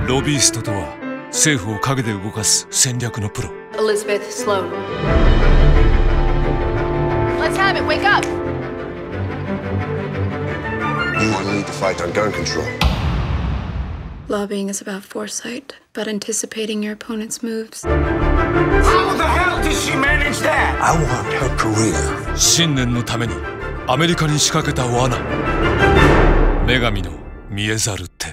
ロビイストとは政府を陰で動かす戦略のプロ。 Elizabeth Sloan. Let's have it. Wake up. You want to lead the fight on gun control. Lobbying is about foresight, about anticipating your opponent's moves. How the hell did she manage that? I want her career. 信念のためにアメリカに仕掛けた罠。女神の見えざる手。